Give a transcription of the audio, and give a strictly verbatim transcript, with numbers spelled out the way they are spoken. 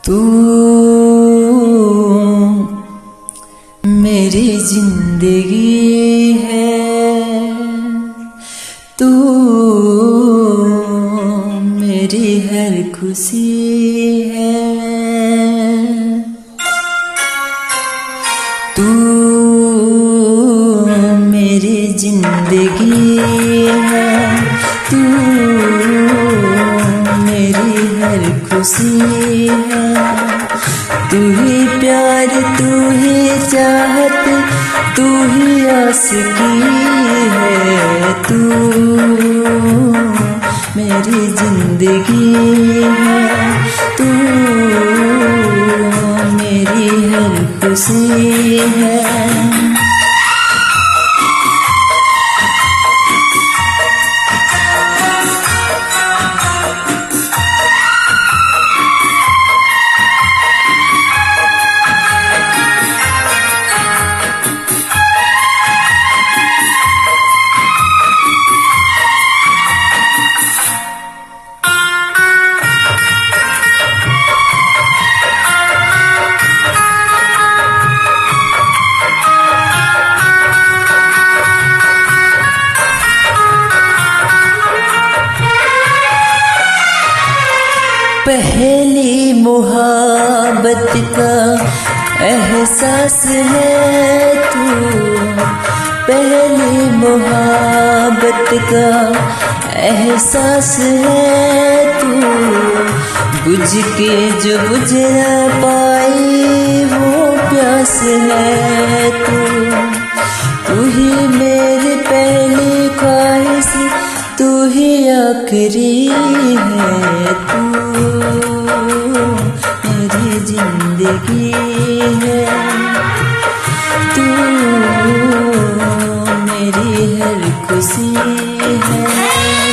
तू मेरी जिंदगी है, तू मेरी हर खुशी है। तू मेरी जिंदगी है, तू मेरी हर खुशी है। तू ही प्यार, तू ही चाहत, तू ही आशिकी है। तू मेरी जिंदगी है, तू मेरी हर खुशी है। पहली मुहब्बत का एहसास है तू, पहली मुहब्बत का एहसास है तू। बुझ के जो बुझ न पाई वो प्यास है तू। तू ही मेरी पहली ख्वाहिश, तू ही आखिरी है। तू मेरी जिंदगी है, तू मेरी हर खुशी है।